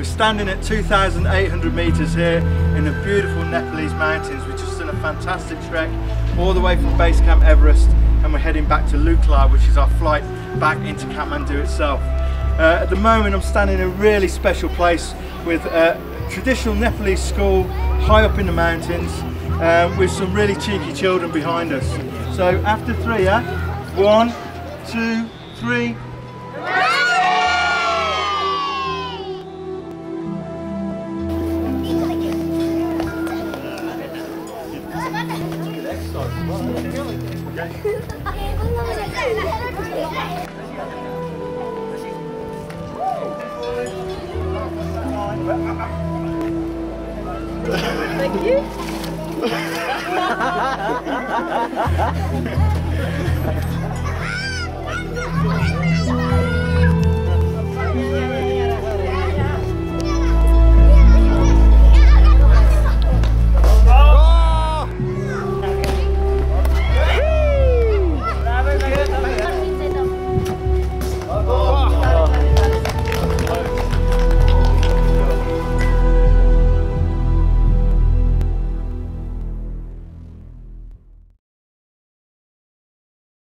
We're standing at 2,800 meters here in the beautiful Nepalese mountains. We've just done a fantastic trek all the way from base camp Everest, and we're heading back to Lukla, which is our flight back into Kathmandu itself. At the moment I'm standing in a really special place with a traditional Nepalese school high up in the mountains, with some really cheeky children behind us. So after three, yeah? 1, 2, 3. Thank you.